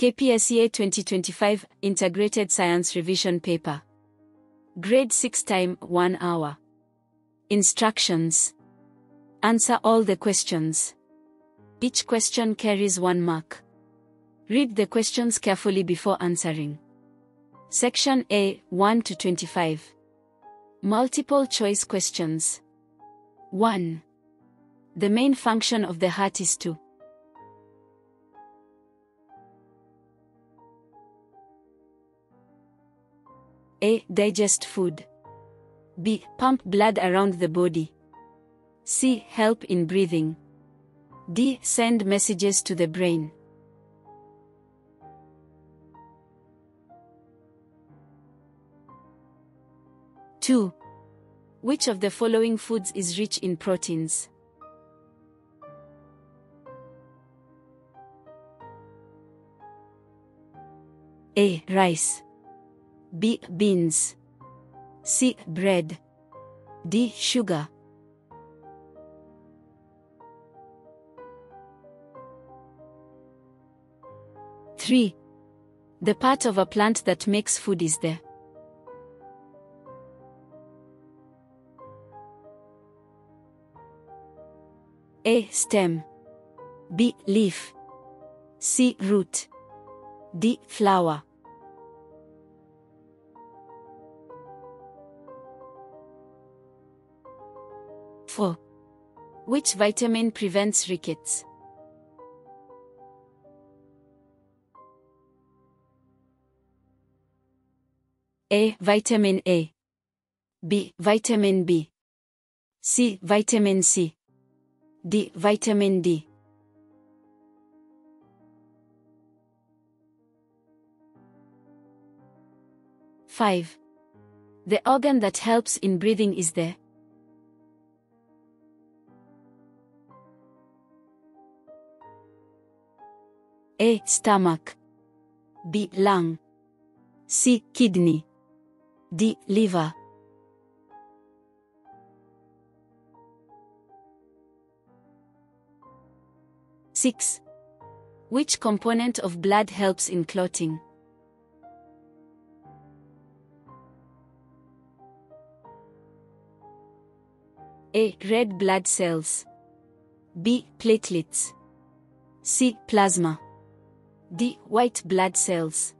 KPSEA 2025 Integrated Science Revision Paper. Grade 6 Time 1 hour. Instructions. Answer all the questions. Each question carries 1 mark. Read the questions carefully before answering. Section A, 1 to 25. Multiple choice questions. 1. The main function of the heart is to A. Digest food. B. Pump blood around the body. C. Help in breathing. D. Send messages to the brain. Two. Which of the following foods is rich in proteins? A. Rice. B. Beans. C. Bread. D. Sugar. Three. The part of a plant that makes food is the A. Stem. B. Leaf. C. Root. D. Flower. Four. Which vitamin prevents rickets? A. Vitamin A. B. Vitamin B. C. Vitamin C. D. Vitamin D. Five. The organ that helps in breathing is the A. Stomach. B. Lung. C. Kidney. D. Liver. Six. Which component of blood helps in clotting? A. Red blood cells. B. Platelets. C. Plasma. D. White blood cells.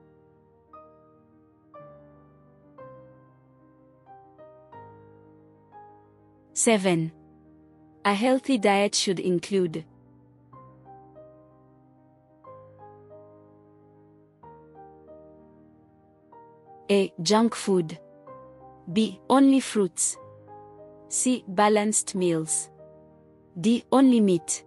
Seven. A healthy diet should include A. Junk food. B. Only fruits. C. Balanced meals. D. Only meat.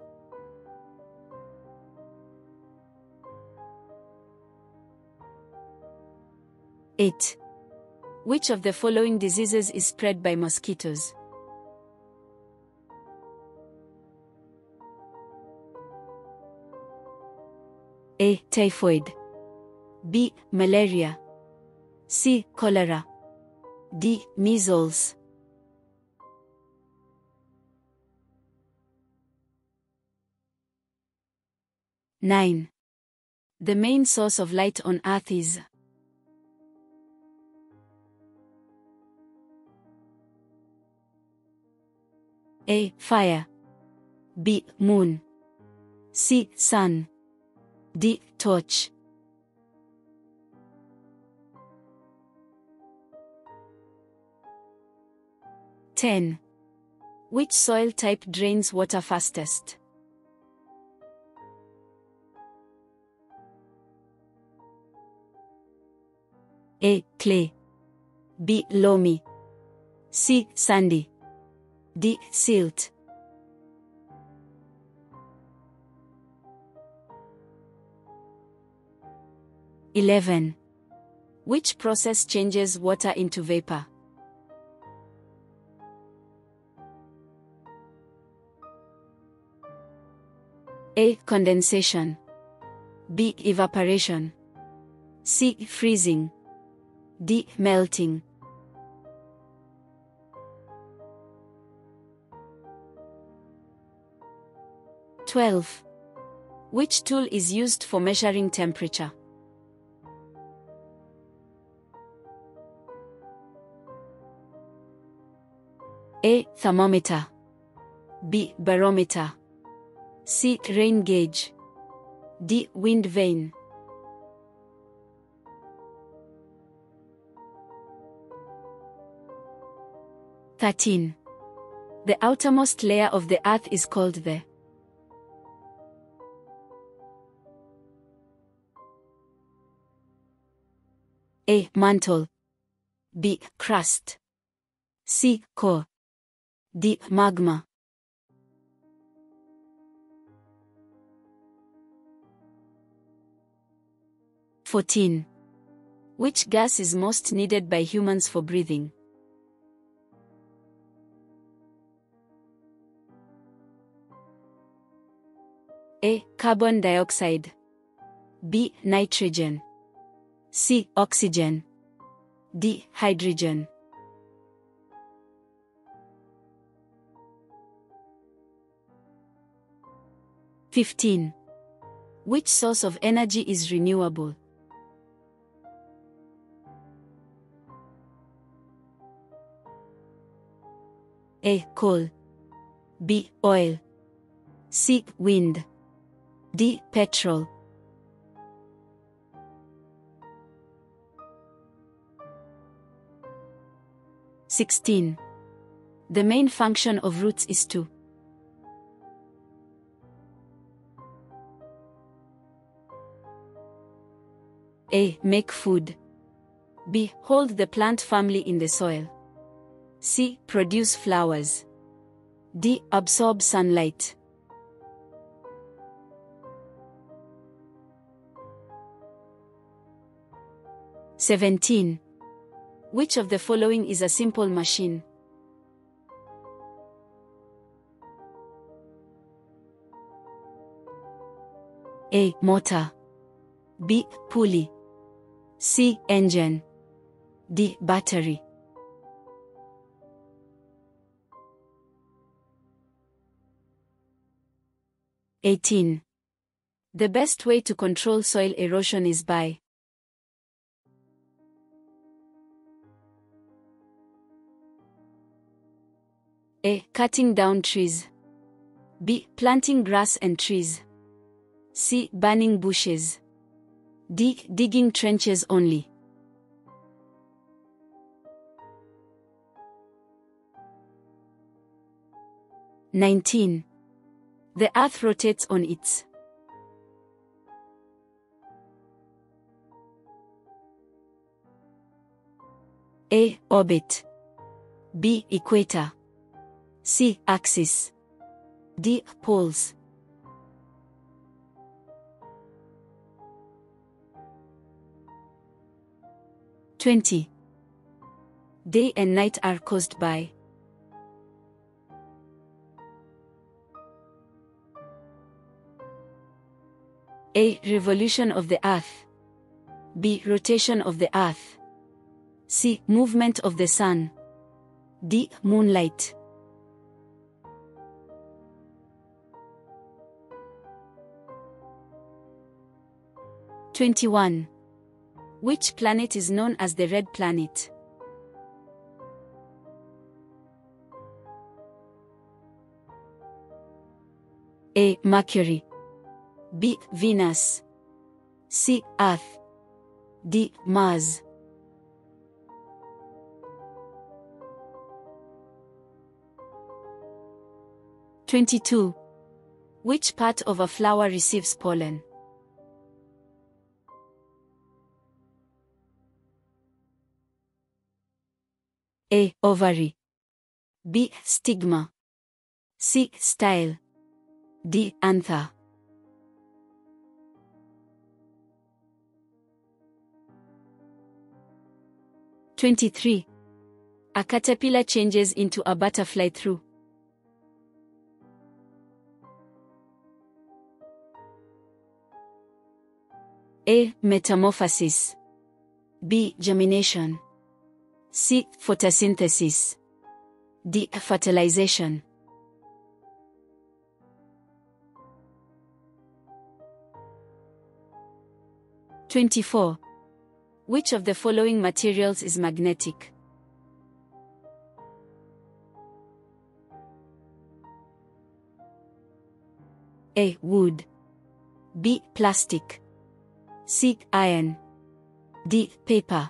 Eight. Which of the following diseases is spread by mosquitoes? A. Typhoid. B. Malaria. C. Cholera. D. Measles. Nine. The main source of light on Earth is A. Fire. B. Moon. C. Sun. D. Torch. Ten. Which soil type drains water fastest? A. Clay. B. Loamy. C. Sandy. D. Silt. 11. Which process changes water into vapor? A. Condensation. B. Evaporation. C. Freezing. D. Melting. 12. Which tool is used for measuring temperature? A. Thermometer. B. Barometer. C. Rain gauge. D. Wind vane. (13) The outermost layer of the Earth is called the A. Mantle. B. Crust. C. Core. D. Magma. (14) Which gas is most needed by humans for breathing? A. Carbon dioxide. B. Nitrogen. C. Oxygen. D. Hydrogen. (15) Which source of energy is renewable? A. Coal. B. Oil. C. Wind. D. Petrol. (16) The main function of roots is to A. Make food. B. Hold the plant firmly in the soil. C. Produce flowers. D. Absorb sunlight. (17) Which of the following is a simple machine? A. Motor. B. Pulley. C. Engine. D. Battery. (18) The best way to control soil erosion is by A. Cutting down trees. B. Planting grass and trees. C. Burning bushes. D. Digging trenches only. (19) The Earth rotates on its A. Orbit. B. Equator. C. Axis. D. Poles. (20) Day and night are caused by A. Revolution of the Earth. B. Rotation of the Earth. C. Movement of the Sun. D. Moonlight. (21) Which planet is known as the Red Planet? A. Mercury. B. Venus. C. Earth. D. Mars. (22) Which part of a flower receives pollen? A. Ovary. B. Stigma. C. Style. D. Anther. (23) A caterpillar changes into a butterfly through A. Metamorphosis. B. Germination. C. Photosynthesis. D. Fertilization. 24. Which of the following materials is magnetic? A. Wood. B. Plastic. C. Iron. D. Paper.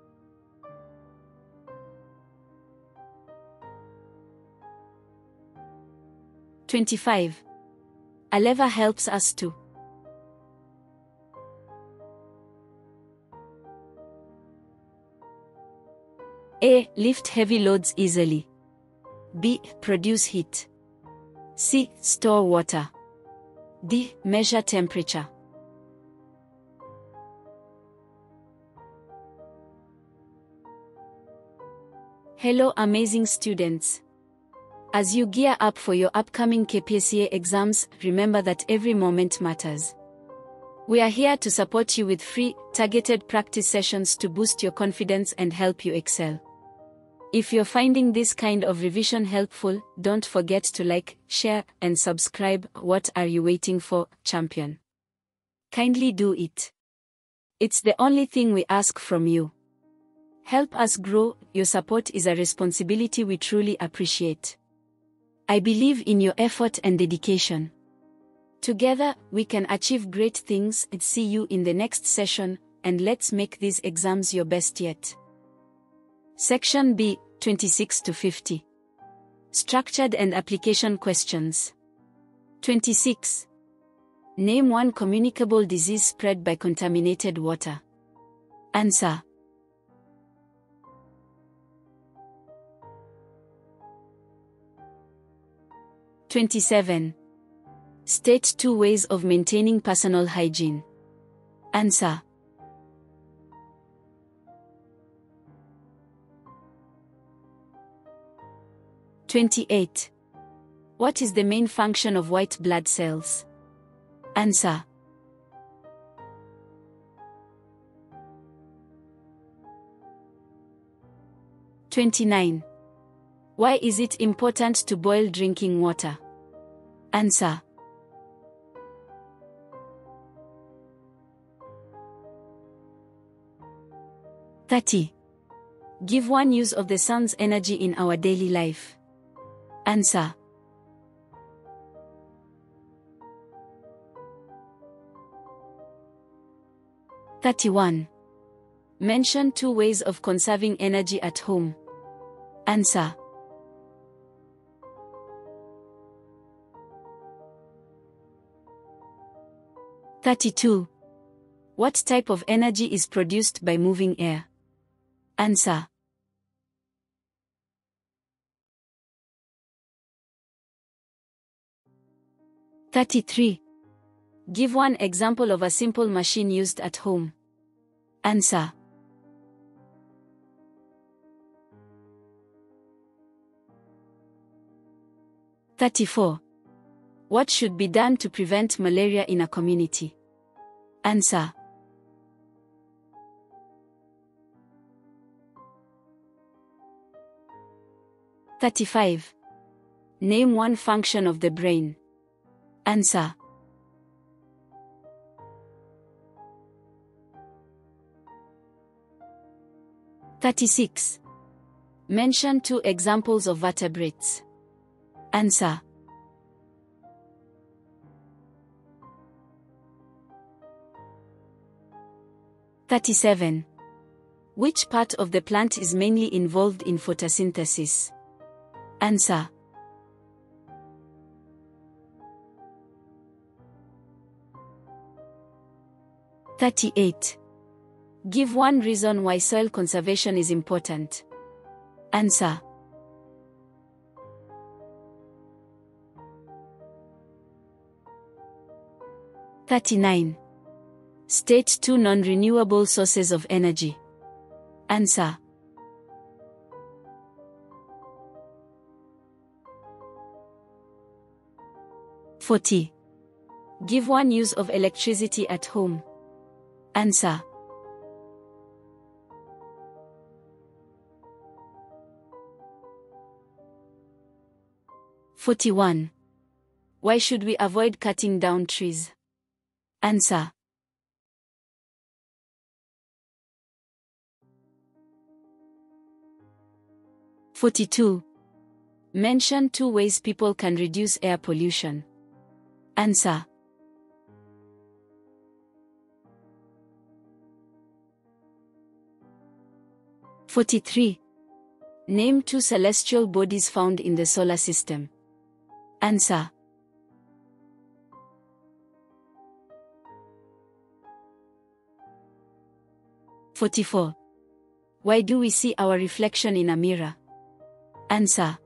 (25) A lever helps us to A. Lift heavy loads easily. B. Produce heat. C. Store water. D. Measure temperature. Hello amazing students. As you gear up for your upcoming KPSEA exams, remember that every moment matters. We are here to support you with free, targeted practice sessions to boost your confidence and help you excel. If you're finding this kind of revision helpful, don't forget to like, share, and subscribe. What are you waiting for, champion? Kindly do it. It's the only thing we ask from you. Help us grow. Your support is a responsibility we truly appreciate. I believe in your effort and dedication. Together, we can achieve great things. See you in the next session, and let's make these exams your best yet. Section B, 26 to 50. Structured and application questions. 26. Name one communicable disease spread by contaminated water. Answer. (27) State 2 ways of maintaining personal hygiene. Answer. (28) What is the main function of white blood cells? Answer. (29) Why is it important to boil drinking water? Answer. (30) Give one use of the sun's energy in our daily life. Answer. (31) Mention 2 ways of conserving energy at home. Answer. (32) What type of energy is produced by moving air? Answer. (33) Give one example of a simple machine used at home. Answer. (34) What should be done to prevent malaria in a community? Answer. (35) Name one function of the brain. Answer. (36) Mention 2 examples of vertebrates. Answer. (37) Which part of the plant is mainly involved in photosynthesis? Answer. (38) Give one reason why soil conservation is important. Answer. (39) State 2 non-renewable sources of energy. Answer. (40) Give one use of electricity at home. Answer. (41) Why should we avoid cutting down trees? Answer. 42. Mention 2 ways people can reduce air pollution. Answer. (43) Name 2 celestial bodies found in the solar system. Answer. (44) Why do we see our reflection in a mirror? Answer.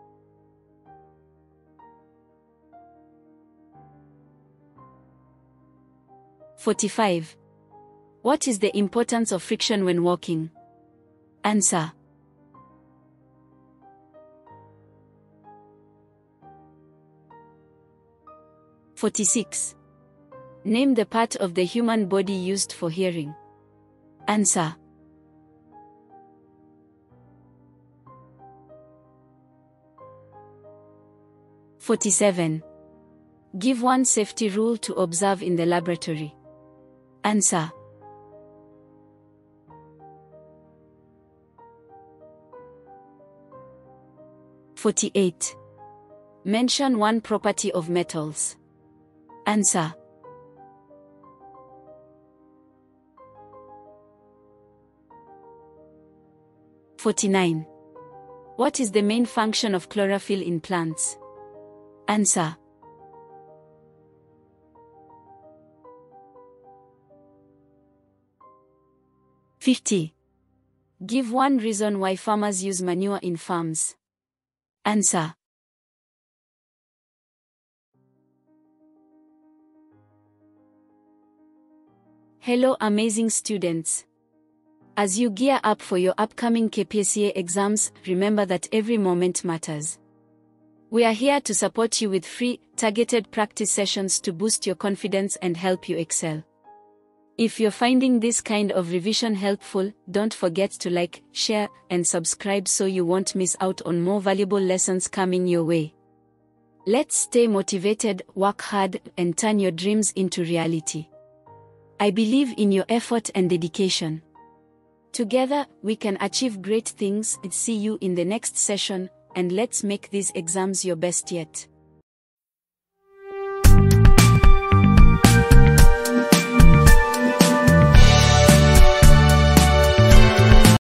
(45) What is the importance of friction when walking? Answer. (46) Name the part of the human body used for hearing. Answer. (47) Give 1 safety rule to observe in the laboratory. Answer. (48) Mention 1 property of metals. Answer. (49) What is the main function of chlorophyll in plants? Answer. (50) Give 1 reason why farmers use manure in farms. Answer. Hello amazing students. As you gear up for your upcoming KPSEA exams, remember that every moment matters. We are here to support you with free, targeted practice sessions to boost your confidence and help you excel. If you're finding this kind of revision helpful, don't forget to like, share, and subscribe so you won't miss out on more valuable lessons coming your way. Let's stay motivated, work hard, and turn your dreams into reality. I believe in your effort and dedication. Together, we can achieve great things. See you in the next session, and let's make these exams your best yet.